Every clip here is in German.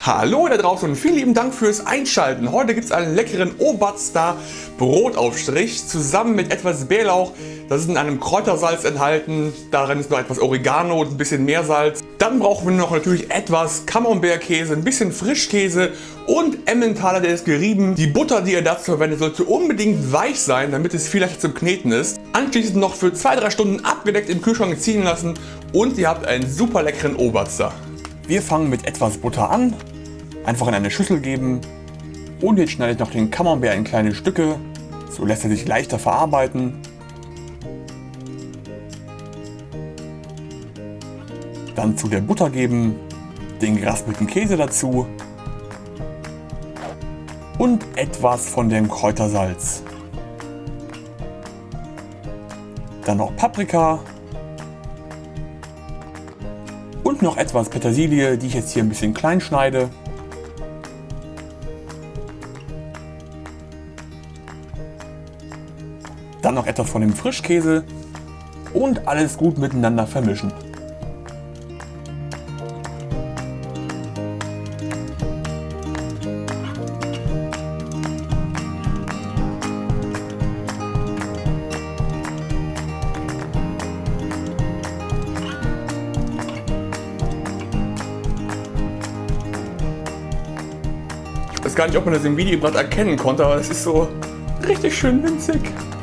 Hallo da draußen und vielen lieben Dank fürs Einschalten. Heute gibt es einen leckeren Oberster Brotaufstrich zusammen mit etwas Bärlauch. Das ist in einem Kräutersalz enthalten. Darin ist noch etwas Oregano und ein bisschen Meersalz. Dann brauchen wir noch natürlich etwas Camembert-Käse, ein bisschen Frischkäse und Emmentaler, der ist gerieben. Die Butter, die ihr dazu verwendet, sollte unbedingt weich sein, damit es viel leichter zum Kneten ist. Anschließend noch für 2-3 Stunden abgedeckt im Kühlschrank ziehen lassen und ihr habt einen super leckeren Oberster. Wir fangen mit etwas Butter an. Einfach in eine Schüssel geben und jetzt schneide ich noch den Camembert in kleine Stücke, so lässt er sich leichter verarbeiten. Dann zu der Butter geben, den geraspelten Käse dazu und etwas von dem Kräutersalz. Dann noch Paprika und noch etwas Petersilie, die ich jetzt hier ein bisschen klein schneide. Dann noch etwas von dem Frischkäse und alles gut miteinander vermischen. Ich weiß gar nicht, ob man das im Video gerade erkennen konnte, aber das ist so richtig schön winzig.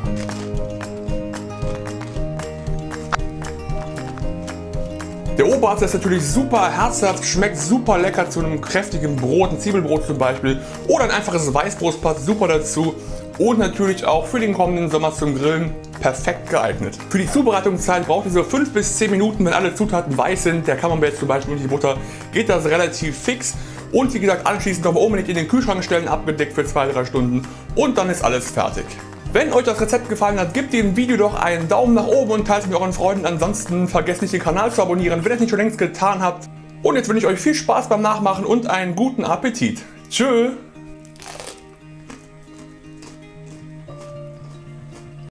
Der Oberster ist natürlich super herzhaft, schmeckt super lecker zu einem kräftigen Brot, ein Zwiebelbrot zum Beispiel. Oder ein einfaches Weißbrot passt super dazu. Und natürlich auch für den kommenden Sommer zum Grillen perfekt geeignet. Für die Zubereitungszeit braucht ihr so 5 bis 10 Minuten, wenn alle Zutaten weich sind. Der Camembert zum Beispiel und die Butter geht das relativ fix. Und wie gesagt, anschließend nochmal unbedingt in den Kühlschrank stellen, abgedeckt für 2-3 Stunden. Und dann ist alles fertig. Wenn euch das Rezept gefallen hat, gebt dem Video doch einen Daumen nach oben und teilt es mit euren Freunden. Ansonsten vergesst nicht den Kanal zu abonnieren, wenn ihr es nicht schon längst getan habt. Und jetzt wünsche ich euch viel Spaß beim Nachmachen und einen guten Appetit. Tschö!